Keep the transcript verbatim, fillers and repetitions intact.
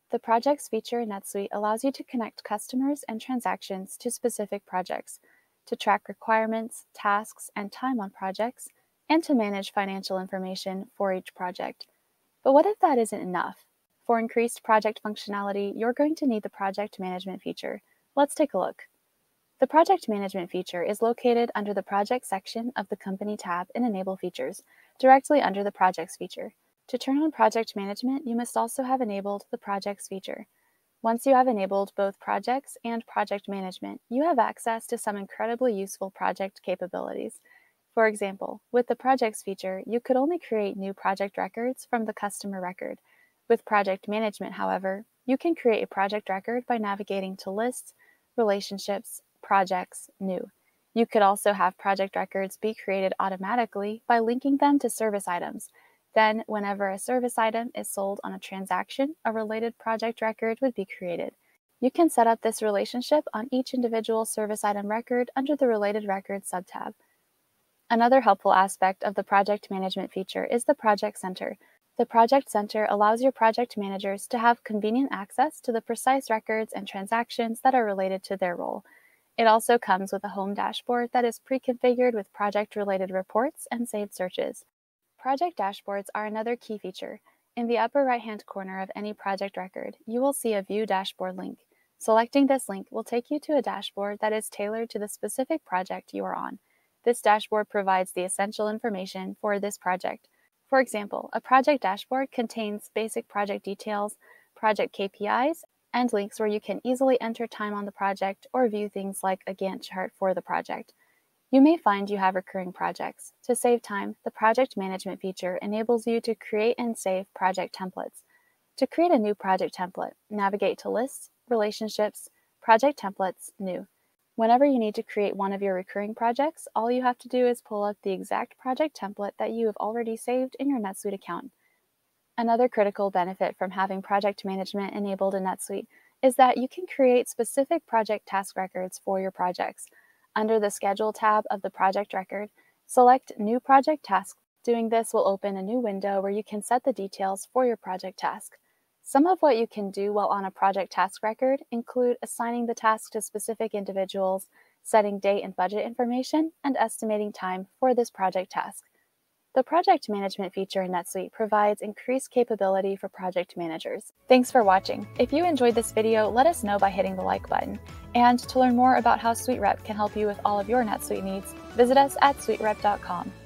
The Projects feature in NetSuite allows you to connect customers and transactions to specific projects, to track requirements, tasks, and time on projects, and to manage financial information for each project. But what if that isn't enough? For increased project functionality, you're going to need the Project Management feature. Let's take a look. The Project Management feature is located under the Project section of the Company tab in Enable Features, directly under the Projects feature. To turn on Project Management, you must also have enabled the Projects feature. Once you have enabled both Projects and Project Management, you have access to some incredibly useful project capabilities. For example, with the Projects feature, you could only create new project records from the customer record. With Project Management, however, you can create a project record by navigating to Lists, Relationships, Projects, New. You could also have project records be created automatically by linking them to service items. Then, whenever a service item is sold on a transaction, a related project record would be created. You can set up this relationship on each individual service item record under the Related Records subtab. Another helpful aspect of the Project Management feature is the Project Center. The Project Center allows your project managers to have convenient access to the precise records and transactions that are related to their role. It also comes with a home dashboard that is pre-configured with project-related reports and saved searches. Project dashboards are another key feature. In the upper right-hand corner of any project record, you will see a View Dashboard link. Selecting this link will take you to a dashboard that is tailored to the specific project you are on. This dashboard provides the essential information for this project. For example, a project dashboard contains basic project details, project K P Is, and links where you can easily enter time on the project or view things like a Gantt chart for the project. You may find you have recurring projects. To save time, the Project Management feature enables you to create and save project templates. To create a new project template, navigate to Lists, Relationships, Project Templates, New. Whenever you need to create one of your recurring projects, all you have to do is pull up the exact project template that you have already saved in your NetSuite account. Another critical benefit from having Project Management enabled in NetSuite is that you can create specific project task records for your projects. Under the Schedule tab of the project record, select New Project Task. Doing this will open a new window where you can set the details for your project task. Some of what you can do while on a project task record include assigning the task to specific individuals, setting date and budget information, and estimating time for this project task. The Project Management feature in NetSuite provides increased capability for project managers. Thanks for watching. If you enjoyed this video, let us know by hitting the like button. And to learn more about how SuiteRep can help you with all of your NetSuite needs, visit us at SuiteRep dot com.